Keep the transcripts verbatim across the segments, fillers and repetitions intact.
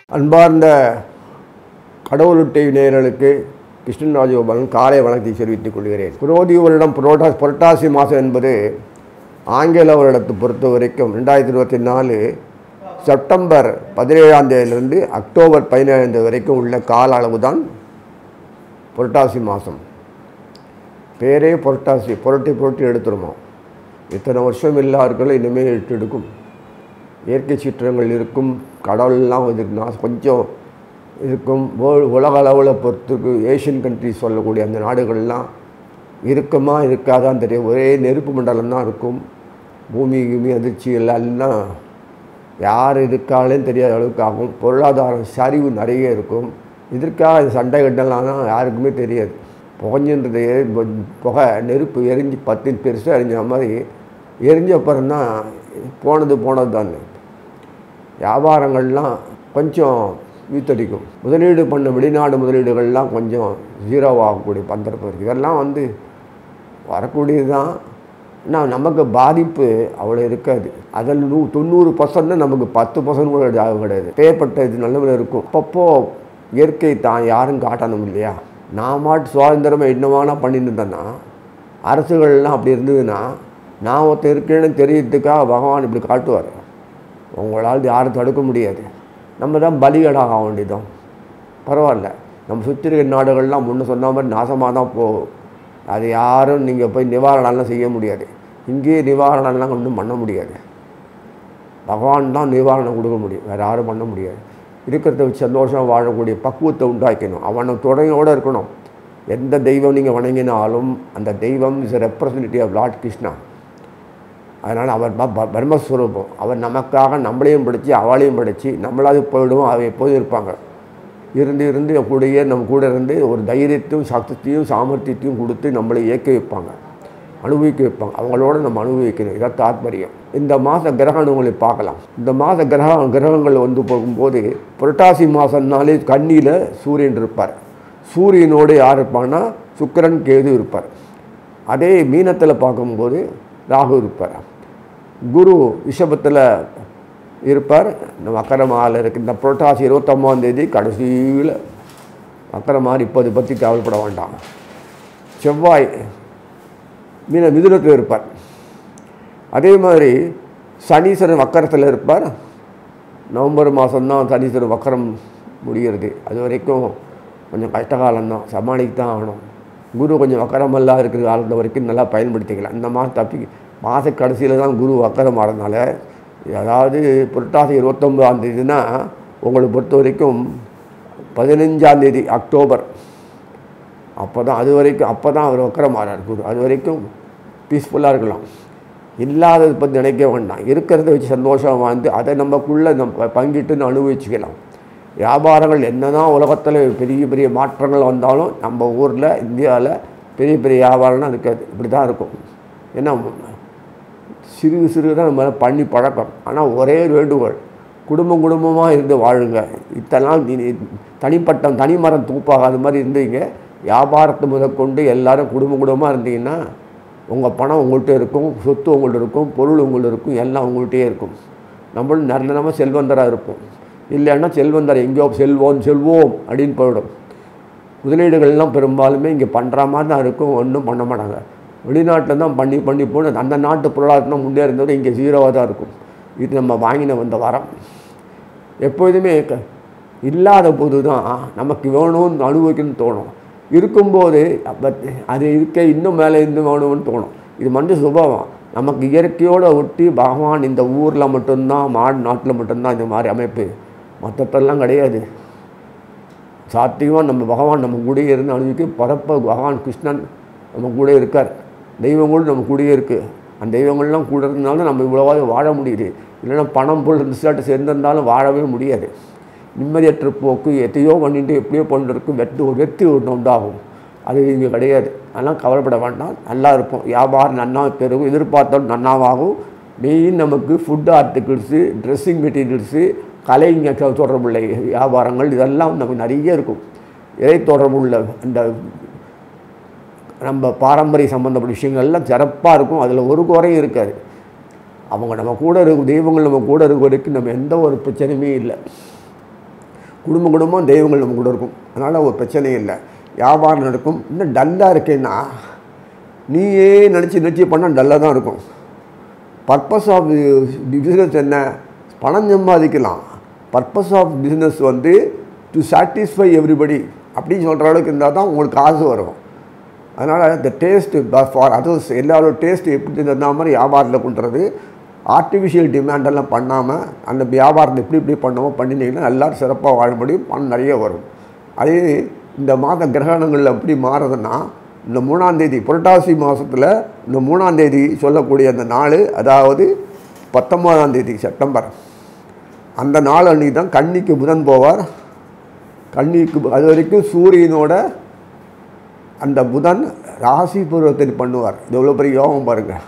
அன்பார்ந்த கடவுளுட்டை நேயர்களுக்கு கிருஷ்ணன் ராஜகோபாலன் காலை வணக்கத்தை தெரிவித்துக் கொள்கிறேன். குரோதி வருடம் புரோட்டா புரட்டாசி மாதம் என்பது ஆங்கில வருடத்தை பொறுத்த வரைக்கும் ரெண்டாயிரத்தி இருபத்தி நாலு செப்டம்பர் பதினேழாம் தேதியிலிருந்து அக்டோபர் பதினேழாம் தேதி வரைக்கும் உள்ள கால அளவு தான் புரட்டாசி மாதம். பேரே புரட்டாசி, புரட்டி புரட்டி எடுத்துருமா. இத்தனை வருஷம் எல்லாருக்கும் இனிமேல் எட்டு எடுக்கும். இயற்கை சீற்றங்கள் இருக்கும், கடவுள்லாம் இருக்குன்னா கொஞ்சம் இருக்கும். உலக அளவில் பொறுத்துக்கு ஏஷியன் கண்ட்ரிஸ் சொல்லக்கூடிய அந்த நாடுகள்லாம் இருக்குமா இருக்காதான் தெரியும். ஒரே நெருப்பு மண்டலம் தான் இருக்கும். பூமி பூமி அதிர்ச்சி எல்லாம் யார் இருக்காலேன்னு தெரியாத அளவுக்கு ஆகும். பொருளாதார சரிவு நிறைய இருக்கும். இதற்காக சண்டை கட்டலாம் தான் யாருக்குமே தெரியாது. புகஞ்சுன்றது புகை நெருப்பு எரிஞ்சு பத்து பெருசாக எரிஞ்ச மாதிரி எரிஞ்ச அப்புறம் தான் போனது போனது தான். வியாபாரங்கள்லாம் கொஞ்சம் வீத்தடிக்கும். முதலீடு பண்ண வெளிநாடு முதலீடுகள்லாம் கொஞ்சம் ஜீரோவாகக்கூடிய பந்தரப்பு இருக்குது. இதெல்லாம் வந்து வரக்கூடியது தான். ஆனால் நமக்கு பாதிப்பு அவ்வளோ இருக்காது. அதில் நூ தொண்ணூறு பர்சன்ட் நமக்கு பத்து பர்சன்ட் கூட ஜாபம் கிடையாது. பேப்பட்ட இது நல்லவில் இருக்கும். அப்பப்போ இயற்கை தான் யாரும் காட்டணும் இல்லையா. நான் மாட்டு சுதந்திரமாக என்னவானா பண்ணிட்டு இருந்தேன்னா, அரசுகள்லாம் அப்படி இருந்ததுன்னா நான் ஒருத்தர் இருக்கேன்னு தெரியறதுக்காக பகவான் இப்படி காட்டுவார். உங்களால் யாரும் தடுக்க முடியாது. நம்ம தான் பலிகடாக ஆக வேண்டியதும். பரவாயில்ல, நம்ம சுற்றி இருக்கிற நாடுகள்லாம் முன்ன சொன்ன மாதிரி நாசமாக தான் போகும். அது யாரும் நீங்கள் போய் நிவாரணம்லாம் செய்ய முடியாது. இங்கேயே நிவாரணம்லாம் ஒன்றும் பண்ண முடியாது. பகவான் தான் நிவாரணம் கொடுக்க முடியும், வேறு யாரும் பண்ண முடியாது. இருக்கிறத வச்சு சந்தோஷம் வாழக்கூடிய பக்குவத்தை உண்டாக்கணும். அவனை துணையோடு இருக்கணும். எந்த தெய்வம் நீங்கள் வணங்கினாலும் அந்த தெய்வம் is a representative of lord Krishna. அதனால் அவர் பிரம்மஸ்வரூபம். அவர் நமக்காக நம்மளையும் படித்து அவளையும் படித்து நம்மளாவது போயிடுவோம். அவள் எப்போதும் இருப்பாங்க. இருந்து இருந்து கூடயே நம்ம கூட இருந்து ஒரு தைரியத்தையும் சக்தியையும் சாமர்த்தியத்தையும் கொடுத்து நம்மளை இயக்க வைப்பாங்க, அனுபவிக்க வைப்பாங்க. அவங்களோட நம்ம அனுபவிக்கணும். இதான் தாத்பரியம். இந்த மாத கிரகணங்களை பார்க்கலாம். இந்த மாத கிரக கிரகங்கள் வந்து போகும்போது புரட்டாசி மாதம்னாலே கன்னியில் சூரியன் இருப்பார். சூரியனோடு யார் இருப்பான்னா சுக்கிரன் கேது இருப்பார். அதே மீனத்தில் பார்க்கும்போது ராகு இருப்பார். குரு ரிஷபத்தில் இருப்பார். இந்த மக்கரமாவில் இருக்குது. இந்த புரட்டாசி இருபத்தொம்பதாம் தேதி கடைசியில் மக்கரமாறு இப்போது பற்றி கவலைப்பட வேண்டாம். செவ்வாய் மீன மிதுனத்தில் இருப்பார். அதே மாதிரி சனீஸ்வரன் வக்கரத்தில் இருப்பார். நவம்பர் மாதம்தான் சனீஸ்வரன் வக்கரம் முடிகிறது. அது வரைக்கும் கொஞ்சம் கஷ்டகாலம்தான், சமாளிக்க தான் ஆகணும். குரு கொஞ்சம் வக்கரமெல்லாம் இருக்கிற காலத்து வரைக்கும் நல்லா பயன்படுத்திக்கலாம். இந்த மாதம் தப்பி மாத கடைசியில் தான் குரு வக்கரம் ஆகிறதுனால, அதாவது புரட்டாசி இருபத்தொம்பதாம் தேதினா உங்களை பொறுத்த வரைக்கும் பதினஞ்சாந்தேதி அக்டோபர் அப்போ தான் அது வரைக்கும் அப்போ தான் அவர் வக்கரம் ஆகிறார் குரு. அது வரைக்கும் பீஸ்ஃபுல்லாக இருக்கலாம். இல்லாததை பற்றி நினைக்க வேண்டாம். இருக்கிறத வச்சு சந்தோஷமாக வாழ்ந்து அதை நமக்குள்ளே நம்ம பங்கிட்டு அனுபவிச்சுக்கலாம். வியாபாரங்கள் என்ன தான் உலகத்தில் பெரிய பெரிய மாற்றங்கள் வந்தாலும் நம்ம ஊரில் இந்தியாவில் பெரிய பெரிய வியாபாரம்லாம் இருக்காது. இப்படி தான் இருக்கும். ஏன்னா சிறு சிறு தான் நம்ம பண்ணி பழக்கம். ஆனால் ஒரே வேண்டுகோள், குடும்பம் குடும்பமாக இருந்து வாழுங்க. இத்தெல்லாம் தனிப்பட்ட தனிமரம் தூப்பாகாத மாதிரி இருந்தீங்க. வியாபாரத்தை முதற்கொண்டு எல்லோரும் குடும்ப குடும்பமாக இருந்தீங்கன்னா உங்கள் பணம் உங்கள்கிட்ட இருக்கும், சொத்து உங்கள்கிட்ட இருக்கும், பொருள் உங்கள்கிட்ட இருக்கும், எல்லாம் உங்கள்கிட்டயே இருக்கும். நம்மளும் நல்ல நம்ம செல்வந்தராக இருப்போம். இல்லைன்னா செல்வந்தர் எங்கேயோ செல்வோம் செல்வோம் அப்படின்னு போயிடும். முதலீடுகள்லாம் பெரும்பாலுமே இங்கே பண்ணுற மாதிரி தான் இருக்கும். ஒன்றும் பண்ண மாட்டாங்க. வெளிநாட்டில் தான் பண்ணி பண்ணி போன அந்த நாட்டு பொருளாதாரம் முன்னேறதோடு இங்கே ஜீரோவாக தான் இருக்கும். இது நம்ம வாங்கின வந்த வரம். எப்போதுமே இல்லாத போது தான் நமக்கு வேணும்னு அனுபவிக்கணும்னு தோணும். இருக்கும்போது அது இருக்க இன்னும் மேலே இருந்து வேணும்னு தோணும். இது மனித சுபாவம். நமக்கு இயற்கையோடு ஒட்டி பகவான் இந்த ஊரில் மட்டும்தான், மாடு நாட்டில் மட்டும்தான் இந்த மாதிரி அமைப்பு, மற்றத்தெல்லாம் கிடையாது. சாத்தியமாக நம்ம பகவான் நம்ம கூடயே இருந்து அனுபவிக்க பரப்ப பகவான் கிருஷ்ணன் நம்ம கூட இருக்கார். தெய்வங்களும் நம்ம கூடயே இருக்குது. அந்த தெய்வங்கள்லாம் கூட இருந்தாலும் நம்ம இவ்வளோவாக வாழ முடியுது. இல்லைன்னா பணம் பொருள் ரிசல்ட்டு சேர்ந்திருந்தாலும் வாழவே முடியாது. நிம்மதியற்ற போக்கு எத்தையோ பண்ணிட்டு எப்படியோ பண்ணிட்டு வெட்டு ஒரு வெற்றி ஒன்று உண்டாகும். அது இங்கே கிடையாது. அதெல்லாம் கவலைப்பட வேண்டாம். நல்லா இருப்போம். வியாபாரம் நன்னா பெருகும். எதிர்பார்த்தாலும் நன்னாவாகும். மெயின் நமக்கு ஃபுட் ஆர்டிகிள்ஸு, ட்ரெஸ்ஸிங் மெட்டீரியல்ஸு, கலை தொடர்புள்ள வியாபாரங்கள் இதெல்லாம் நமக்கு நிறைய இருக்கும். இறை தொடர்புள்ள இந்த நம்ம பாரம்பரிய சம்மந்தப்பட்ட விஷயங்கள்லாம் சிறப்பாக இருக்கும். அதில் ஒரு குறையும் இருக்காது. அவங்க நம்ம கூட இருக்கும், தெய்வங்கள் நம்ம கூட இருக்க வரைக்கும் நம்ம எந்த ஒரு பிரச்சனையுமே இல்லை. குடும்ப குடும்பம் தெய்வங்கள் நம்ம கூட இருக்கும். அதனால் ஒரு பிரச்சனையும் இல்லை, வியாபாரம் நடக்கும். இன்னும் டல்லாக இருக்கேன்னா நீயே நினச்சி நினச்சி பண்ணால் டல்லாக தான் இருக்கும். பர்பஸ் ஆஃப் பிஸ்னஸ் என்ன? பணம் சம்பாதிக்கலாம். பர்பஸ் ஆஃப் பிஸ்னஸ் வந்து டு சாட்டிஸ்ஃபை எவ்ரிபடி அப்படின்னு சொல்கிற அளவுக்கு இருந்தால் தான் உங்களுக்கு காசு வரும். அதனால் இந்த டேஸ்ட்டு ஃபார் அதர்ஸ் எல்லாரோட டேஸ்ட்டு எப்படி இருந்தால் மாதிரி வியாபாரத்தில் பண்ணுறது. ஆர்டிஃபிஷியல் டிமாண்டெல்லாம் பண்ணாமல் அந்த வியாபாரத்தை எப்படி இப்படி பண்ணாமல் பண்ணினீங்கன்னா எல்லோரும் சிறப்பாக வாழ முடியும், பணம் நிறைய வரும். அதே இந்த மாத கிரகணங்கள் எப்படி மாறுதுன்னா, இந்த மூணாந்தேதி புரட்டாசி மாதத்தில் இந்த மூணாந்தேதி சொல்லக்கூடிய அந்த நாள், அதாவது பத்தொம்போதாம் தேதி செப்டம்பர், அந்த நாள் அன்றைக்கி தான் கன்னிக்கு புதன் போவார். கன்னிக்கு அது வரைக்கும் சூரியனோட அந்த புதன் ராசி பருவத்தில் பண்ணுவார். இது எவ்வளோ பெரிய யோகம் பாருங்கள்.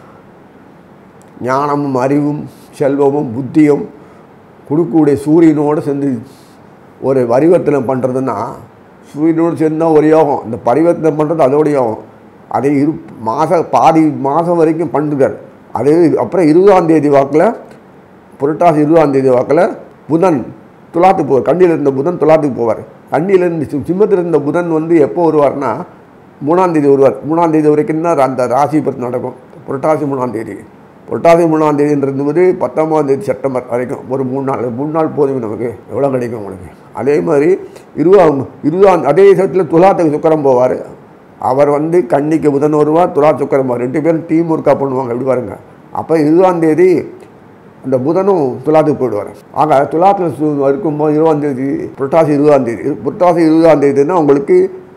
ஞானமும் அறிவும் செல்வமும் புத்தியும் கொடுக்கக்கூடிய சூரியனோடு சேர்ந்து ஒரு பரிவர்த்தனை பண்ணுறதுன்னா, சூரியனோடு சேர்ந்தால் ஒரு யோகம், இந்த பரிவர்த்தனை பண்ணுறது அதோட யோகம். அதை இரு மாத பாதி மாதம் வரைக்கும் பண்ணுறார். அதே அப்புறம் இருபதாம் தேதி வாக்கில், புரட்டாசி இருபதாம் தேதி வாக்கில் புதன் துலாத்துக்கு போவார். கண்ணியில் இருந்த புதன் துலாத்துக்கு போவார். கண்ணியிலேருந்து சிம்மத்தில் இருந்த புதன் வந்து எப்போ வருவார்னா மூணாந்தேதி வருவார். மூணாந்தேதி வரைக்கும் தான் அந்த ராசி பற்றி நடக்கும். புரட்டாசி மூணாந்தேதி புரட்டாசி மூணாந்தேதின்றது வந்து பத்தொம்பதாம் தேதி செப்டம்பர் வரைக்கும் ஒரு மூணு நாள் மூணு நாள் போதும் நமக்கு எவ்வளோ கிடைக்கும் உங்களுக்கு. அதே மாதிரி இருபதாம் இருபதாம் அதே சமயத்தில் துலாத்துக்கு சுக்கரம் போவார். அவர் வந்து கன்னிக்கு புதன் வருவார், துலா சுக்கரம் போவார். ரெண்டு பேரும் டீம் ஒர்க்காக பண்ணுவாங்க. எப்படி பாருங்க. அப்போ இருபதாம் தேதி அந்த புதனும் துலாத்துக்கு போயிடுவார். ஆக துலாத்தில் இருக்கும்போது இருபதாம் தேதி புரட்டாசி இருபதாம் தேதி புரட்டாசி இருபதாம் தேதினா உங்களுக்கு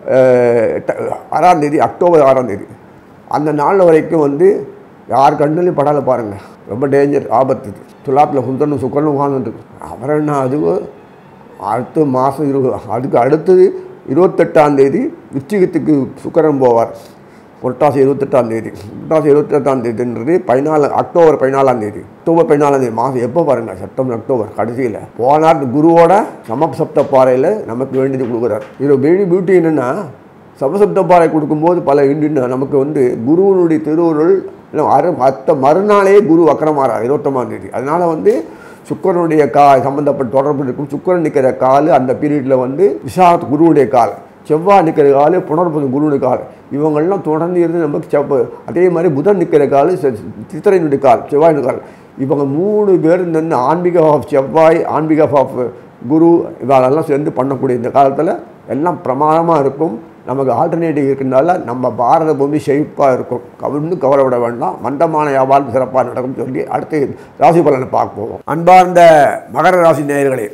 ஆறாம் தேதி அக்டோபர் ஆறாம் தேதி அந்த நாள் வரைக்கும் வந்து யார் கண்ணுலையும் படால பாருங்கள். ரொம்ப டேஞ்சர், ஆபத்து. துலாத்தில் புதனும் சுக்கரனும் உட்காந்துருக்கு. அப்புறம் என்ன, அது அடுத்த மாதம் இரு அதுக்கு அடுத்தது இருபத்தெட்டாம் தேதி விருச்சிகத்துக்கு சுக்கரன் போவார். புரட்டாசி இருபத்தெட்டாம் தேதி புரட்டாசி இருபத்தெட்டாம் தேதின்றது பதினாலு அக்டோபர் பதினாலாம் தேதி அக்டோபர் பதினாலாம் தேதி மாதம் எப்போ பாருங்கள், செப்டம்பர் அக்டோபர் கடைசியில் போனார். குருவோட சமசப்த பாறையில் நமக்கு வேண்டியது கொடுக்குறார். இதில் வெரி பியூட்டி என்னென்னா, சமசப்த பாறை கொடுக்கும்போது பல இண்டின்னா நமக்கு வந்து குருவனுடைய திருவுருள் அரு அத்த மறுநாளே குரு வக்கரமாறார் இருபத்தொம்பதாம் தேதி. அதனால் வந்து சுக்கரனுடைய கா சம்மந்தப்பட்ட தொடர்பு இருக்கும். சுக்கரன் நிற்கிற கால் அந்த பீரியடில் வந்து விசாத் குருவுடைய கால், செவ்வாய் நிற்கிற கால் புனர்புதன் குருவுடைய கால், இவங்கள்லாம் தொடர்ந்து இருந்து நமக்கு செவ்வ அதே மாதிரி புதன் நிற்கிற கால் சித்திரையினுடைய கால், செவ்வாயினுடைய கால். இவங்க மூணு பேர் நின்று ஆன்மீக ஆஃப் செவ்வாய், ஆன்மீக ஆஃப் குரு இவாளெல்லாம் சேர்ந்து பண்ணக்கூடிய இந்த காலத்தில் எல்லாம் பிரமாதமாக இருக்கும். நமக்கு ஆல்டர்னேட்டிவ் இருக்கிறதுனால நம்ம பாரத பூமி செழிப்பாக இருக்கும். கவிழ்ந்து கவலைப்பட வேண்டாம். மந்தமான வியாபாரம் சிறப்பாக நடக்கும் சொல்லி அடுத்து ராசி பலனை பார்ப்போம். அன்பார்ந்த மகர ராசி நேயர்களே,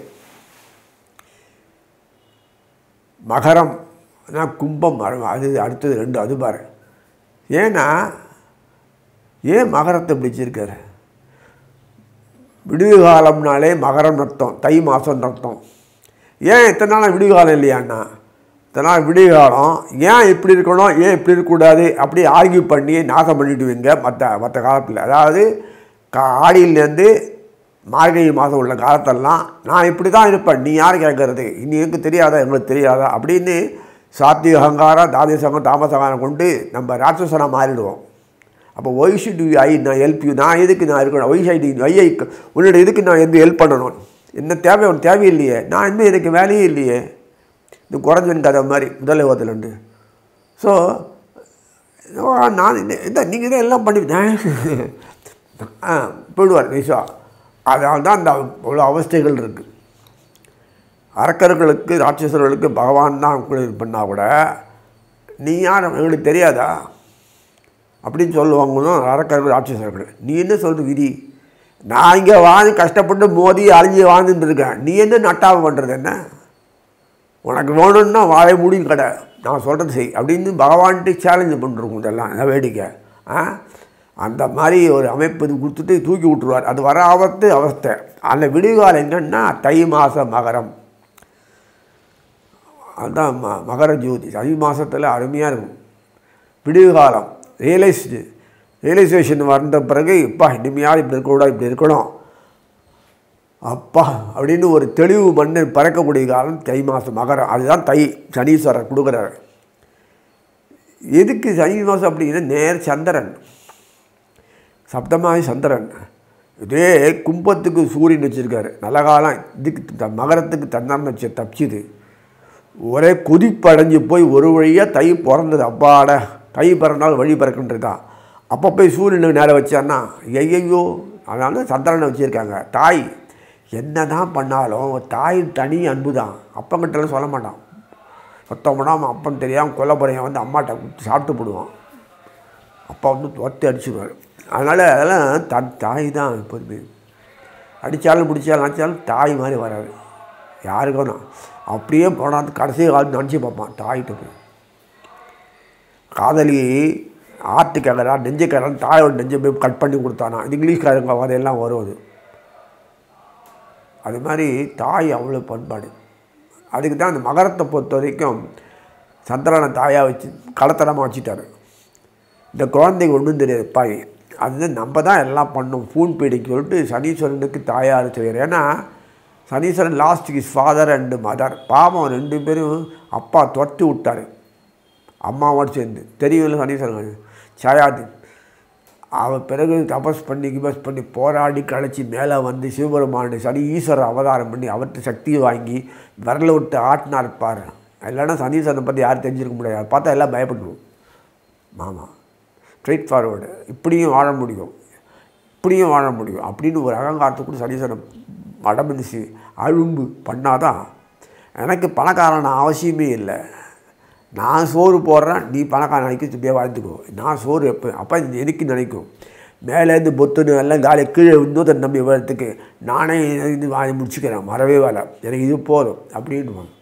மகரம் கும்பம் அது அடுத்தது ரெண்டு. அது பாரு, ஏன்னா ஏன் மகரத்தை பிடிச்சிருக்காரு? விடுவு காலம்னாலே மகரம் நர்த்தம், தை மாதம் நர்த்தம். ஏன் இத்தனை நாள் விடுவு காலம் இல்லையாண்ணா? இதனால் விடிய காலம் ஏன் இப்படி இருக்கணும், ஏன் இப்படி இருக்கக்கூடாது அப்படி ஆர்கியூ பண்ணி நாசம் பண்ணிவிடுவீங்க மற்ற மற்ற காலத்தில். அதாவது கா ஆடியிலேருந்து மார்கழி மாதம் உள்ள காலத்தெல்லாம் நான் இப்படி தான் இருப்பேன், நீ யார் கேட்கறது, இனி எனக்கு தெரியாதா எங்களுக்கு தெரியாதா அப்படின்னு சாத்விக அகங்காரம் தாமசங்கம் தாமசங்காரம் கொண்டு நம்ம ராட்சசனாக மாறிடுவோம். அப்போ ஒய் ஷுட் யூ ஐ நான் ஹெல்ப் யூ, நான் எதுக்கு நான் இருக்கணும், ஒய் ஷைட் ஒய் ஐ உன்னோட எதுக்கு நான் எது ஹெல்ப் பண்ணணும், என்ன தேவை ஒன்று தேவையில்லையே, நான் இன்னும் எனக்கு வேலையே இல்லையே. இது குறைஞ்சவன் கதை மாதிரி முதல் யோகத்தில்ண்டு. ஸோ நான் இந்த நீங்கள் தான் எல்லாம் பண்ணிவிட்டேன் போயிடுவார் நிஷா. அதனால தான் அந்த அவ்வளோ அவஸ்தைகள் இருக்குது. அரக்கர்களுக்கு ராட்சசர்களுக்கு பகவான் தான் கூட இது பண்ணால் கூட நீ யார் எங்களுக்கு தெரியாதா அப்படின்னு சொல்லுவாங்கன்னா அரக்கர்கள் ராட்சசர்கள். நீ என்ன சொல்கிற விதி, நான் இங்கே வாழ்ந்து கஷ்டப்பட்டு மோதி அழிஞ்சு வாழ்ந்துட்டுருக்கேன், நீ என்ன நட்டாவை பண்ணுறது, என்ன உனக்கு வேணும்னா வாழை முடியும் கடை, நான் சொல்கிறது செய் அப்படின்னு பகவான்கிட்ட சேலஞ்சு பண்ணிருக்கோம். இதெல்லாம் வேடிக்கை. அந்த மாதிரி ஒரு அமைப்பு இது கொடுத்துட்டு தூக்கி விட்டுருவார். அது வர ஆபத்து அவஸ்தை. அந்த விடுகாலம் என்னன்னா தை மாதம் மகரம், அதுதான் ம மகர ஜோதி. தை மாதத்தில் அருமையாக இருக்கும் விடுகாலம். ரியலைஸ்டு ரியலைசேஷன் வந்த பிறகு இப்பா இனிமையாக இப்படி இருக்கக்கூடாது, இப்படி இருக்கணும் அப்பா அப்படின்னு ஒரு தெளிவு மண்ணை பறக்கக்கூடிய காலம் தை மாதம் மகரம். அதுதான் தை சனீஸ்வரர் கொடுக்குறாரு. எதுக்கு சனி மாதம் அப்படின்னா நேர் சந்திரன், சப்தமாகி சந்திரன் இதே கும்பத்துக்கு சூரியன் வச்சுருக்காரு. நல்ல காலம் இதுக்கு த மகரத்துக்கு தந்தான்னு வச்சு தப்பிச்சுது. ஒரே கொதிப்படைஞ்சு போய் ஒரு வழியாக தை பிறந்தது. அப்பாட தை பிறந்தால் வழி பிறக்குன்றதா. அப்போ போய் சூரியனுக்கு நேரம் வச்சான்னா ஐயையோ. அதனால சந்திரனை வச்சுருக்காங்க. தாய் என்ன தான் பண்ணாலும் தாய் தனி அன்பு தான். அப்பங்கிட்டலாம் சொல்ல மாட்டான். சொத்தம் பண்ணாமல் அப்பன் தெரியாமல் கொல்லப்பறையை வந்து அம்மாட்ட சாப்பிட்டு போடுவான். அப்பா வந்து ஒத்தி அடிச்சுடுவார். அதனால் அதெல்லாம் தன் தாய் தான் எப்போதுமே. அடித்தாலும் பிடிச்சாலும் நினச்சாலும் தாய் மாதிரி வராது யாருக்கும் தான். அப்படியே போனால் கடைசி காலம் நினச்சி பார்ப்பான் தாய்கிட்ட போய். காதலி ஆர்ட்டு கேட்குறா நெஞ்சை கேட்குறான் தாயோட நெஞ்சை போய் கட் பண்ணி கொடுத்தானா. இது இங்கிலீஷ்காரங்க வரையெல்லாம் வரும். அது அது மாதிரி தாய் அவ்வளோ பண்பாடு. அதுக்கு தான் அந்த மகரத்தை பொறுத்த வரைக்கும் சந்திரனை தாயாக வச்சு கலத்தரமாக வச்சுட்டாரு. இந்த குழந்தைக்கு ஒன்றும் தெரியாது பாய். அது நம்ம தான் எல்லாம் பண்ணோம் ஃபூன் பீடிக்கு சொல்லிட்டு சனீஸ்வரனுக்கு தாயார் செய்கிறார். ஏன்னா Saneeswaran last is father and mother. பாவம் ரெண்டு பேரும் அப்பா தொட்டு விட்டார் அம்மாவோடு சேர்ந்து. தெரியல சனீஸ்வரன் சாயாது. அவன் பிறகு தபஸ் பண்ணி கிபஸ் பண்ணி போராடி கழிச்சி மேலே வந்து சிவபெருமான் சனி ஈஸ்வரர் அவதாரம் பண்ணி அவர்கிட்ட சக்தியை வாங்கி விரல விட்டு ஆட்டினா இருப்பார். இல்லைன்னா சனீஸ்வரனை பற்றி யாரும் தெரிஞ்சிருக்க முடியாது. பார்த்தா எல்லாம் பயப்படுவோம். மாமா ஸ்ட்ரெயிட் ஃபார்வேர்டு இப்படியும் வாழ முடியும் இப்படியும் வாழ முடியும் அப்படின்னு ஒரு அகங்காரத்தை கூட சனீஸ்வரன் அடமதிச்சு அழும்பு பண்ணாதான். எனக்கு பணக்காரன அவசியமே இல்லை. நான் சோறு போடுறேன் நீ பணக்காரன் நினைக்க இப்படியே வாழ்ந்துக்கோ. நான் சோறு எப்போ அப்போ எனக்கு நினைக்கும் மேலேருந்து பொத்துன்னு எல்லாம் காலி கீழே இன்னொரு நம்பி வரத்துக்கு நானே இது வாங்கி முடிச்சுக்கிறேன். மறவே வேலை எனக்கு இது போதும் அப்படின்வாங்க.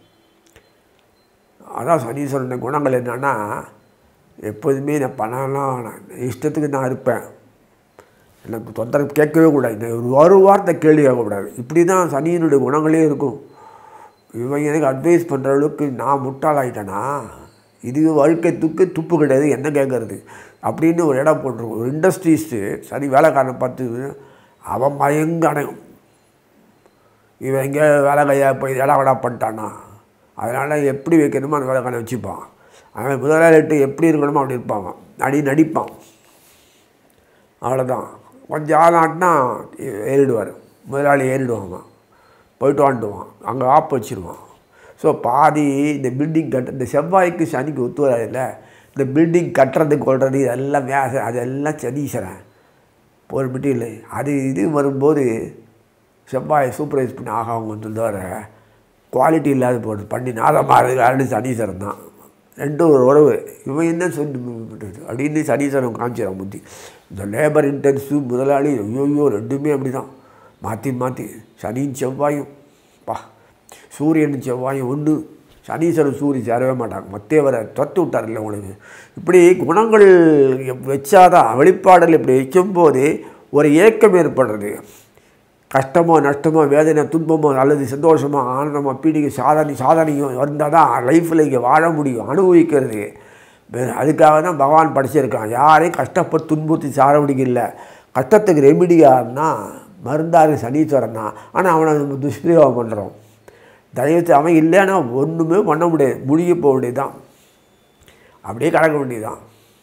அதான் சனீஸ்வரன் குணங்கள் என்னன்னா எப்போதுமே நான் பணம்லாம் இஷ்டத்துக்கு நான் இருப்பேன். எனக்கு தொந்தரவு கேட்கவே கூடாது. ஒரு வார்த்தை கேள்வி கேட்கக்கூடாது. இப்படி தான் சனியினுடைய குணங்களே இருக்கும். இவங்க எனக்கு அட்வைஸ் பண்ணுற அளவுக்கு நான் முட்டாளாயிட்டேனா இது வாழ்க்கைத்துக்கு துப்பு கிடையாது என்ன கேட்குறது அப்படின்னு ஒரு இடம் போட்டுருவோம். ஒரு இண்டஸ்ட்ரீஸ்ட்டு சரி வேலைக்காரனை பார்த்து அவன் பயங்க அடையும். இவன் எங்கே வேலை கையாக போய் இடம் விடா பண்ணிட்டானா. அதனால் எப்படி வைக்கணுமோ அந்த வேலைக்காரனை வச்சுப்பான். அவன் முதலாளிட்டு எப்படி இருக்கணுமோ அப்படி இருப்பான். அடி நடிப்பான். அவ்வளோதான். கொஞ்சம் ஆள் ஆட்டினா ஏறிடுவார். முதலாளி ஏறிடுவாங்க. போய்ட்டு வாண்டுவான். அங்கே ஆப் வச்சுருவான். ஸோ பாதி இந்த பில்டிங் கட்ட இந்த செவ்வாய்க்கு சனிக்கு ஒத்து வராதில்ல. இந்த பில்டிங் கட்டுறதுக்கு கொள்வது இதெல்லாம் வே அதெல்லாம் சனீஸ்வரன் ஒரு மெட்டீரியல். அது இது வரும்போது செவ்வாயை சூப்பர்வைஸ் பண்ணி ஆக அவங்க வந்து வர குவாலிட்டி இல்லாத போட்டு பண்ணி நாதமாக ஆல்ரெடி சனீஸ்வரன் தான். ரெண்டும் ஒரு உறவு. இவன் என்ன சொல்லி அப்படின்னு சனீஸ்வரன் காமிச்சிடறான் புத்தி. இந்த லேபர் இன்டென்சிவ் முதலாளி ஐயோயோ ரெண்டுமே அப்படி தான் மாற்றி மாற்றி சனியும் செவ்வாயும் பா சூரியன் செவ்வாயும் ஒன்று. சனீஸ்வரன் சூரியன் சேரவே மாட்டாங்க. மற்றே வர தொத்து விட்டார்ல உங்களுக்கு. இப்படி குணங்கள் வச்சாதான் வெளிப்பாடல் இப்படி வைக்கும்போது ஒரு ஏக்கம் ஏற்படுறது. கஷ்டமோ நஷ்டமோ வேதனை துன்பமோ அல்லது சந்தோஷமோ ஆனந்தமோ பீடிகை சாதனை சாதனையும் இருந்தால் தான் லைஃப்பில் இங்கே வாழ முடியும் அனுபவிக்கிறது. அதுக்காக தான் பகவான் படிச்சிருக்கான். யாரையும் கஷ்டப்பட்டு துன்புறுத்தி சார முடியல. கஷ்டத்துக்கு ரெமிடியாருன்னா மருந்தாரு சனீஸ்வரன் தான். ஆனால் அவனை நம்ம துஷ்பிரயோகம் பண்ணுறோம். தயவுத்து அவன் இல்லைன்னா ஒன்றுமே பண்ண முடியாது. முடிய போக வேண்டியதுதான். அப்படியே கடக்க வேண்டியதுதான்.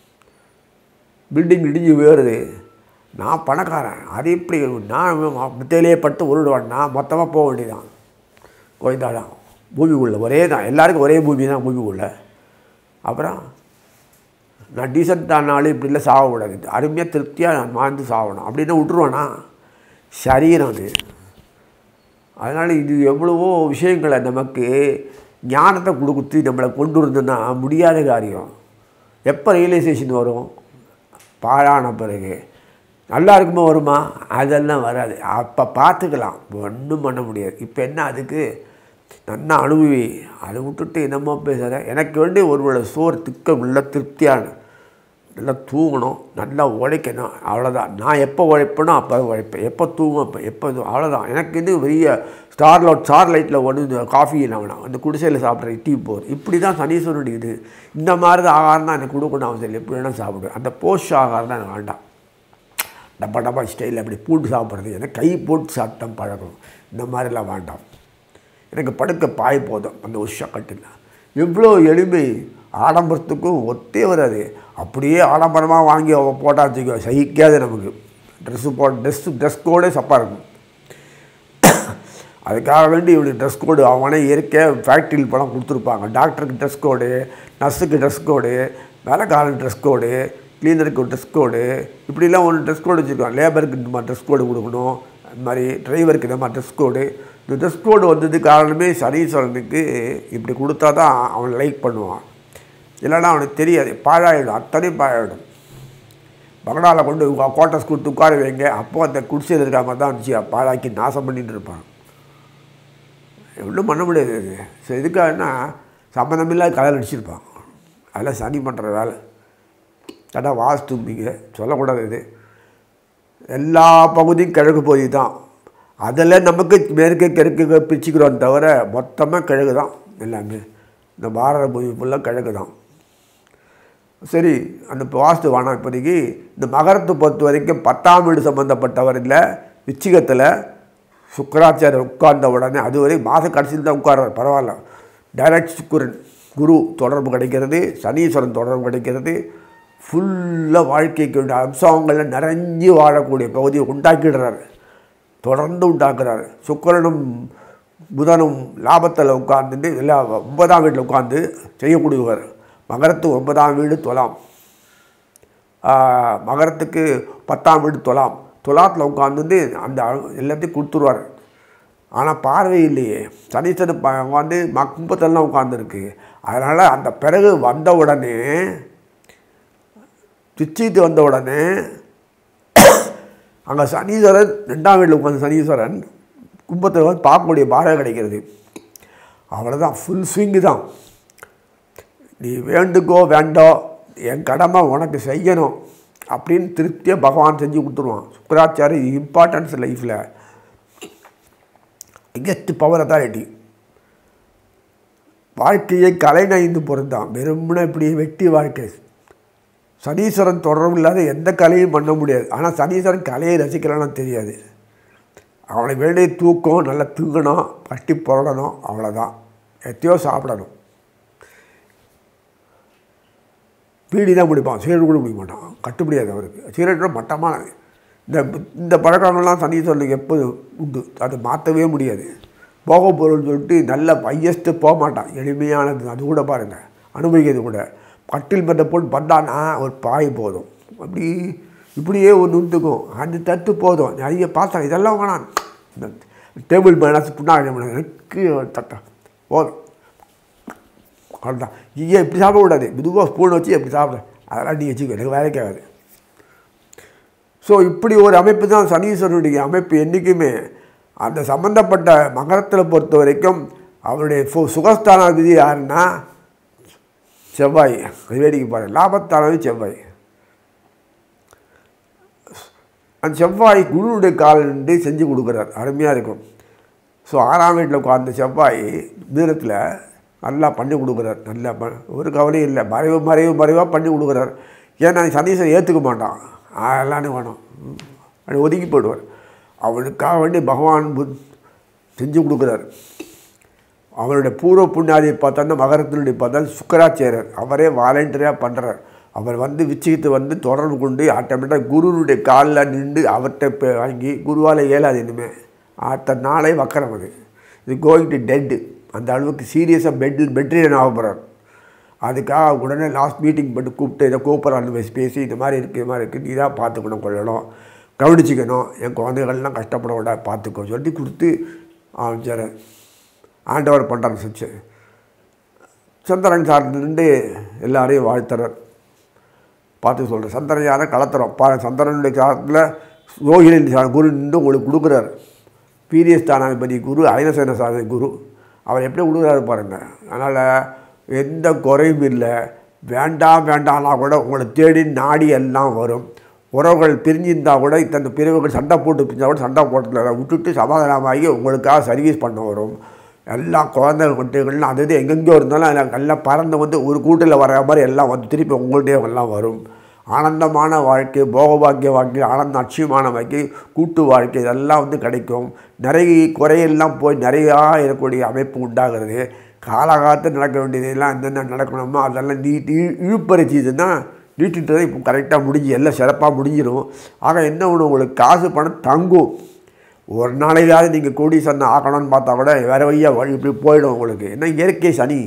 பில்டிங் இடிஞ்சு வேறுது. நான் பணக்காரன் அது எப்படி நான் மத்தியிலேயே பட்டு உருடுவான். நான் மொத்தமாக போக வேண்டியதான். கோயந்தாதான் பூமிக்குள்ளே ஒரே தான். எல்லாருக்கும் ஒரே பூமி தான் பூமிக்குள்ளே. அப்புறம் நான் டீசெண்டானாலும் இப்படி இல்லை சாகக்கூடாது. அருமையாக திருப்தியாக நான் வாழ்ந்து சாகணும் அப்படின்னு விட்டுருவானா சரீரம் அது. அதனால் இது எவ்வளவோ விஷயங்களை நமக்கு ஞானத்தை கொடுத்து நம்மளை கொண்டு இருந்தோன்னா முடியாத காரியம். எப்போ ரியலைசேஷன் வரும்? பாழான பிறகு. நல்லா இருக்குமோ வருமா? அதெல்லாம் வராது. அப்போ பார்த்துக்கலாம். ஒன்றும் பண்ண முடியாது. இப்போ என்ன அதுக்கு நல்லா அனுபவி. அதை விட்டுட்டு என்னமோ பேசுகிற. எனக்கு வேண்டி ஒரு சோறு திக்க உள்ள திருப்தியான நல்லா தூங்கணும், நல்லா உழைக்கணும், அவ்வளோதான். நான் எப்போ உழைப்பேனோ அப்போ உழைப்பேன். எப்போ தூங்கும் அப்போ எப்போ அவ்வளோதான். எனக்கு வந்து பெரிய ஸ்டார்லைட் ஸ்டார் லைட்டில் ஒன்று இந்த காஃபி இல்லை வேணாம். அந்த குடிசையில் சாப்பிட்ற டீ போகுது. இப்படி தான் சனீஸ்வரனுடைய இது. இந்த மாதிரி தான் ஆகாரம் தான் எனக்கு கொடுக்கணும் அவசியம். எப்படி வேணால் சாப்பிடுவேன். அந்த போஸ்ட் ஆகாரம் தான் எனக்கு வேண்டாம். டப்பா டப்பா ஸ்டைலில் அப்படி பூண்டு சாப்பிட்றது எனக்கு கை போட்டு சாப்பிட்டோம் பழக்கம். இந்த மாதிரிலாம் வேண்டாம். எனக்கு படுக்க பாய் போதும். அந்த உஷா கட்டில் எவ்வளோ எளிமை. ஆடம்பரத்துக்கும் ஒத்தே வராது. அப்படியே ஆடம்பரமாக வாங்கி அவள் போட்டாச்சுக்கோ சகிக்காது நமக்கு. ட்ரெஸ்ஸு போட ட்ரெஸ்ஸு ட்ரெஸ் கோடே சப்பாக இருக்கும். அதுக்காக வேண்டி இவனுக்கு ட்ரெஸ் கோடு அவனே இயற்கையாக ஃபேக்ட்ரியில் படம் கொடுத்துருப்பாங்க. டாக்டருக்கு ட்ரெஸ் கோடு, நர்ஸுக்கு ட்ரெஸ் கோடு, வேலைக்காரனுக்கு ட்ரெஸ் கோடு, கிளீனருக்கு ட்ரெஸ் கோடு, இப்படிலாம் ஒன்று ட்ரெஸ் கோடு வச்சுருக்கான். லேபருக்கு இந்த மாதிரி ட்ரெஸ் கோடு கொடுக்கணும், அது மாதிரி டிரைவருக்கு இந்த மாதிரி ட்ரெஸ் கோடு. இந்த ட்ரெஸ் கோடு வந்தது காரணமே சனீஸ்வரனுக்கு இப்படி கொடுத்தா தான் அவன் லைக் பண்ணுவான். இல்லைன்னா அவனுக்கு தெரியாது, பாழாயிடும், அத்தனையும் பாழாயிடும். பங்களாவில் கொண்டு குவார்ட்டர்ஸ் கொடுத்து உட்கார வைங்க, அப்போ அந்த குடிசையில் இருக்கிற மாதிரி தான் இருந்துச்சு, பாழாக்கி நாசம் பண்ணிட்டு இருப்பான். ஒன்றும் பண்ண முடியாது. ஸோ இதுக்காகனா சம்மந்தமில்லாத கலர் அடிச்சிருப்பான். அதெல்லாம் சனி பண்ணுற வேலை. கேட்டால் வாஸ்து நீங்கள் சொல்லக்கூடாது. இது எல்லா பகுதியும் கிழக்கு பகுதி தான். அதில் நமக்கு மேற்கு கிழக்கு பிரிச்சுக்கிறோம் தவிர மொத்தமாக கிழக்கு தான் எல்லாமே. இந்த பாரத பூமி ஃபுல்லாக கிழக்கு தான். சரி, அந்த வாஸ்து வேணாம் இப்போதைக்கு. இந்த மகரத்தை பொறுத்த வரைக்கும் பத்தாம் வீடு சம்மந்தப்பட்டவர் இல்லை. விச்சிகத்தில் சுக்கராச்சாரியர் உட்கார்ந்த உடனே அதுவரை மாத கடைசியில் தான் உட்கார்றார், பரவாயில்ல. டைரக்ட் சுக்கரன் குரு தொடர்பு கிடைக்கிறது, சனீஸ்வரன் தொடர்பு கிடைக்கிறது. ஃபுல்லாக வாழ்க்கைக்கு வேண்டிய அம்சங்களில் நிறைஞ்சி வாழக்கூடிய பகுதியை உண்டாக்கிடுறாரு, தொடர்ந்து உண்டாக்குறாரு. சுக்கரனும் புதனும் லாபத்தில் உட்கார்ந்துட்டு எல்லா ஒன்பதாம் வீட்டில் உட்காந்து செய்யக்கூடியவர். மகரத்துக்கு ஒன்பதாம் வீடு துலாம், மகரத்துக்கு பத்தாம் வீடு துலாம். துலாத்தில் உட்காந்து அந்த எல்லாத்தையும் கொடுத்துருவார். ஆனால் பார்வை இல்லையே. சனீஸ்வரன் உட்காந்து கும்பத்தெல்லாம் உட்காந்துருக்கு. அதனால் அந்த பிறகு வந்த உடனே பிச்சிட்டு வந்த உடனே அங்கே சனீஸ்வரன் ரெண்டாம் வீட்டில் உட்காந்து சனீஸ்வரன் கும்பத்தில் வந்து பார்க்கக்கூடிய பாரம் கிடைக்கிறது. அவ்வளோதான், ஃபுல் ஸ்விங்கு தான். நீ வேண்டுக்கோ வேண்டோ, என் கடமை உனக்கு செய்யணும் அப்படின்னு திருப்தியாக பகவான் செஞ்சு கொடுத்துருவான். சுக்கராச்சாரி இம்பார்ட்டன்ஸ் லைஃப்பில் கெஸ்ட் பவர் அத்தாரிட்டி. வாழ்க்கையை கலை நைந்து பொருந்தான். வெறும்னா இப்படி வெட்டி வாழ்க்கை. சனீஸ்வரன் தொடர்பு இல்லாத எந்த கலையும் பண்ண முடியாது. ஆனால் சனீஸ்வரன் கலையை ரசிக்கலான்னு தெரியாது. அவனை வேண்டிய தூக்கம், நல்லா தூங்கணும், கட்டி புரடணும், அவ்வளோதான். எத்தையோ சாப்பிடணும். பீடி தான் பிடிப்பான், சிகரெட் கூட பிடிக்க மாட்டான், கட்டுப்படியாது அவருக்கு. சிகரெட்டோட மட்டமான இந்த இந்த பழக்கங்கள்லாம் சனீஸ்வரனுக்கு எப்போது உண்டு, அதை மாற்றவே முடியாது. போக பொருள்னு சொல்லிட்டு நல்ல ஹையஸ்ட்டு போக மாட்டான், எளிமையானது. அது கூட பாருங்கள், அனுபவிக்கிறது கூட. கட்டில் மெத்த போட்டு பண்ணான்னா ஒரு பாய் போதும், அப்படி இப்படியே ஒரு நுந்துக்கும், அந்த தட்டு போதும். நிறைய பார்த்தேன், இதெல்லாம் வேணாம். இந்த டேபிள் மேலே புண்ணாக எனக்கு தட்டா போதும், அவ்வளோதான். ஐயா இப்படி சாப்பிடக்கூடாது, மெதுவாக ஸ்பூன் வச்சு எப்படி சாப்பிட, அதெல்லாம் நீ வச்சுக்கோ, எனக்கு வேலைக்கு ஆகாது. ஸோ இப்படி ஒரு அமைப்பு தான் சனீஸ்வரனுடைய அமைப்பு. என்றைக்குமே அந்த சம்மந்தப்பட்ட மகரத்தில் பொறுத்த வரைக்கும் அவருடைய சுகஸ்தானாதிபதி யாருன்னா செவ்வாய். வேடிக்கை பாரு, லாபத்தானது செவ்வாய். அந்த செவ்வாய் குருவுடைய காலண்டு செஞ்சு கொடுக்குறார், அருமையாக இருக்கும். ஸோ ஆறாம் வீட்டில் உட்கார்ந்த செவ்வாய் வீரத்தில் நல்லா பண்ணி கொடுக்குறார். நல்லா ப ஒரு கவலையும் இல்லை, மறைவு மறைவு மறைவாக பண்ணி கொடுக்குறார். ஏன்னா சனீஸ்வரன் ஏற்றுக்க மாட்டான், எல்லாமே வேணும், அப்படி ஒதுக்கி போயிடுவார். அவனுக்காக வேண்டி பகவான் புத் செஞ்சு கொடுக்குறார். அவருடைய பூர்வ புண்ணியாதியை பார்த்தோன்னா மகரத்தினுடைய பார்த்தா சுக்கராச்சாரியர், அவரே வாலண்டியராக பண்ணுறார். அவர் வந்து விச்சிகித்து வந்து தொடர்பு கொண்டு ஆட்டோமேட்டிக்காக குருனுடைய காலில் நின்று அவர்கிட்ட வாங்கி, குருவால் இயலாது இனிமேல், அடுத்த நாளே வக்கரம். அது இது கோயிங் டு டெட்டு, அந்த அளவுக்கு சீரியஸாக பெட்டில் பெட்ரியன் ஆக போகிறார். அதுக்காக உடனே லாஸ்ட் மீட்டிங் பண்ணி கூப்பிட்டு இதை கூப்பிட்றான்னு பேசி, இந்த மாதிரி இருக்குது, இது மாதிரி இருக்குது, நீ தான் பார்த்துக்கணும், கொள்ளணும், கவனிச்சிக்கணும், என் குழந்தைகள்லாம் கஷ்டப்பட விட பார்த்துக்கோ சொல்லி கொடுத்து சரி ஆண்டவர் பண்ணுறாரு. சச்சு சந்திரன் சார்ந்து எல்லாரையும் வாழ்த்துறார். பார்த்து சொல்கிறேன், சந்திரன் யாரை கலத்துறோம் பா. சந்திரனுடைய காலத்தில் ரோஹிணி குரு நின்று உங்களுக்கு கொடுக்குறாரு. பீரிய ஸ்தானாதிபதி குரு, ஐனசேன சாதி குரு, அவர் எப்படி கொடுக்குறாரு பாருங்கள். அதனால் எந்த குறையும் இல்லை. வேண்டாம் வேண்டாம்னா கூட உங்களை தேடி நாடி எல்லாம் வரும். உறவுகள் பிரிஞ்சிருந்தால் கூட இத்தனை பிரிவுகள் சண்டை போட்டு பிரிஞ்சால் கூட சண்டை போட்டதில் விட்டுட்டு சமாதானமாகி உங்களுக்காக சர்வீஸ் பண்ண வரும். எல்லாம் குழந்தைகள் குட்டிகள்லாம் அது இது எங்கெங்கேயோ இருந்தாலும் அதில் எல்லாம் பறந்து வந்து ஒரு கூட்டில் வர மாதிரி எல்லாம் வந்து திருப்பி உங்கள்கிட்டே எல்லாம் வரும். ஆனந்தமான வாழ்க்கை, போகபாக்கிய வாழ்க்கை, ஆனந்த அட்சியமான வாழ்க்கை, கூட்டு வாழ்க்கை, இதெல்லாம் வந்து கிடைக்கும். நிறைய குறையெல்லாம் போய் நிறையா இருக்கக்கூடிய அமைப்பு உண்டாகிறது. காலகாலத்தில் நடக்க வேண்டியதெல்லாம் என்னென்ன நடக்கணுமோ அதெல்லாம் நீட்டி இழுப்பறிச்சிதுன்னா நீட்டிட்டு இப்போ கரெக்டாக முடிஞ்சு எல்லாம் சிறப்பாக முடிஞ்சிடும். ஆக என்ன ஒன்று உங்களுக்கு காசு பணம் தங்கும். ஒரு நாளைக்காவது நீங்கள் கோடீஸ்வரன் ஆக்கணும்னு பார்த்தா கூட வேறு வழியாக வழி இப்படி போயிடும் உங்களுக்கு. என்ன இயற்கை சனி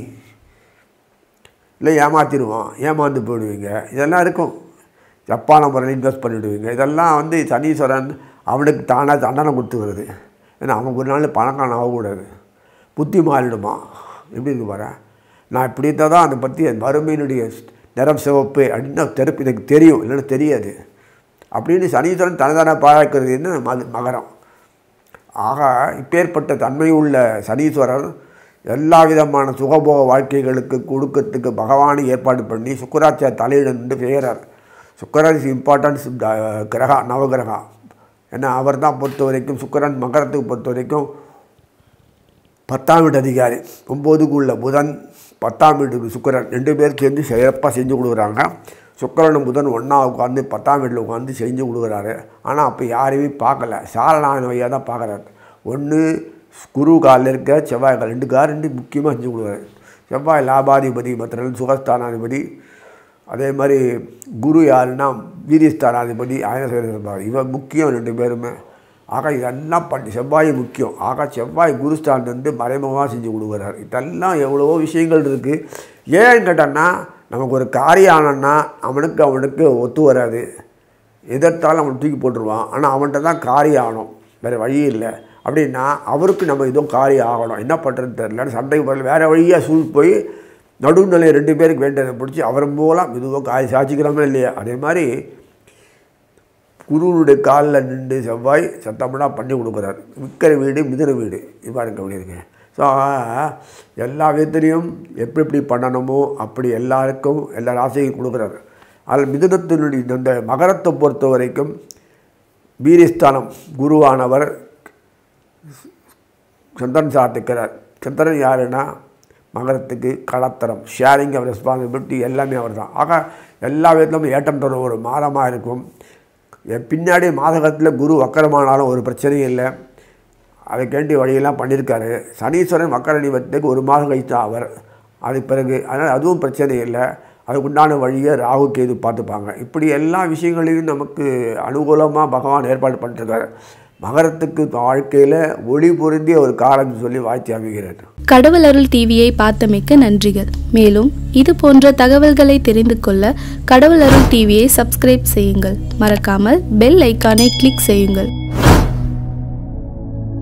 இல்லை ஏமாற்றிடுவான், ஏமாந்து போயிடுவீங்க. இதெல்லாம் இருக்கும். தப்பான முறையில் இன்வெஸ்ட் பண்ணிவிடுவீங்க. இதெல்லாம் வந்து சனீஸ்வரன் அவனுக்கு தானாக தண்டனை கொடுத்துக்கிறது. ஏன்னா அவன் ஒரு நாள் பணக்காரன் ஆகக்கூடாது, புத்தி மாறிடுமா. எப்படி இருக்கு பாரு. நான் இப்படி தான் தான் அதை பற்றி வறுமையினுடைய நிறம் சிவப்பு அப்படின்னு தெருப்பு எனக்கு தெரியும், இல்லைன்னா தெரியாது அப்படின்னு சனீஸ்வரன் தனதான பாழாக்கிறதுன்னு மது மகரம். ஆக இப்பேற்பட்ட தன்மை உள்ள சனீஸ்வரர் எல்லா விதமான சுகபோக வாழ்க்கைகளுக்கு கொடுக்கறதுக்கு பகவானை ஏற்பாடு பண்ணி சுக்கராச்சார் தலையிட நின்று செய்கிறார். சுக்கரன் இஸ் இம்பார்ட்டன்ஸ் கிரகா நவகிரகா. ஏன்னா அவர் தான் பொறுத்த வரைக்கும் சுக்கரன் மகரத்துக்கு பொறுத்த வரைக்கும் பத்தாம் வீட்டு அதிகாரி. ஒம்போதுக்கு உள்ள புதன், பத்தாம் வீட்டுக்கு சுக்கரன், ரெண்டு பேர் சேர்ந்து சிறப்பாக செஞ்சு கொடுக்குறாங்க. சுக்கரனும் புதன் ஒன்றா உட்காந்து பத்தாம் வீட்டில் உட்காந்து செஞ்சு கொடுக்குறாரு. ஆனால் அப்போ யாரையுமே பார்க்கல, சாரநாயன வையாக தான் பார்க்குறாரு. ஒன்று குரு காலில் இருக்க செவ்வாய் கால், ரெண்டு கால் ரெண்டு முக்கியமாக செஞ்சு கொடுக்குறாரு. செவ்வாய் லாபாதிபதி, மற்ற சுகஸ்தானாதிபதி. அதே மாதிரி குரு யாருன்னா வீரியஸ்தானாதிபதி, ஆயனசேன. இவன் முக்கியம் ரெண்டு பேருமே. ஆக இதெல்லாம் பண்ணி செவ்வாய் முக்கியம். ஆக செவ்வாய் குருஸ்தான் வந்து மறைமுகமாக செஞ்சு கொடுக்குறாரு. இதெல்லாம் எவ்வளவோ விஷயங்கள் இருக்குது. ஏன்னு கேட்டான்னா நமக்கு ஒரு காரியம் ஆனோன்னா அவனுக்கு அவனுக்கு ஒத்து வராது, எதிர்த்தாலும் அவன் தூக்கி போட்டுருவான். ஆனால் அவன்கிட்ட தான் காரியம் ஆகணும், வேறு வழி இல்லை. அப்படின்னா அவருக்கு நம்ம இதுவும் காரியம் ஆகணும், என்ன பண்ணுறதுன்னு தெரியல. சண்டைக்கு போகல, வேறு வழியாக சூழ் போய் நடுநிலை ரெண்டு பேருக்கு வேண்டியதை பிடிச்சி அவர் மூலம் இதுவும் காய் சாட்சிக்கிறோமே இல்லையா. அதே மாதிரி குருவுடைய காலில் நின்று செவ்வாய் சத்தமெல்லாம் பண்ணி கொடுக்குறாரு. விற்கிற வீடு மிதுன வீடு இவ்வாறு அப்படி இருக்கு. ஸோ எல்லா விதத்துலேயும் எப்படி எப்படி பண்ணணுமோ அப்படி எல்லாருக்கும் எல்லா ராசியும் கொடுக்குறாரு. அதில் மிதுனத்தினுடைய இந்த மகரத்தை பொறுத்த வரைக்கும் வீரியஸ்தானம் குருவானவர் சந்திரன் சாத்துக்கிறார். சந்திரன் யாருன்னா மகரத்துக்கு கலத்தரம், ஷேரிங் ஆஃப் ரெஸ்பான்சிபிலிட்டி எல்லாமே அவர் தான். ஆக எல்லா விதத்திலும் ஏற்றம் தரும் ஒரு மாதமாக இருக்கும். பின்னாடி மாதகத்தில் குரு வக்கரமானாலும் ஒரு பிரச்சனையும் இல்லை, அதுக்கேண்டி வழியெல்லாம் பண்ணியிருக்காரு. சனீஸ்வரன் வக்கர நிவர்த்திக்கு ஒரு மாதம் கழித்து அவர் அதுக்கு பிறகு, அதனால் அதுவும் பிரச்சனை இல்லை. அதுக்குண்டான வழியை ராகு கேது பார்த்துப்பாங்க. இப்படி எல்லா விஷயங்களையும் நமக்கு அனுகூலமாக பகவான் ஏற்பாடு பண்ணிட்டுருக்காரு. மகரத்துக்கு வாழ்க்கையில் ஒளி பொருந்திய ஒரு காலம் சொல்லி வாழ்த்தி அமைகிறேன். கடவுள் அருள் டிவியை பார்த்தமைக்க நன்றிகள். மேலும் இது போன்ற தகவல்களை தெரிந்து கொள்ள கடவுள் அருள் டிவியை சப்ஸ்கிரைப் செய்யுங்கள். மறக்காமல் பெல் ஐக்கானை கிளிக் செய்யுங்கள்.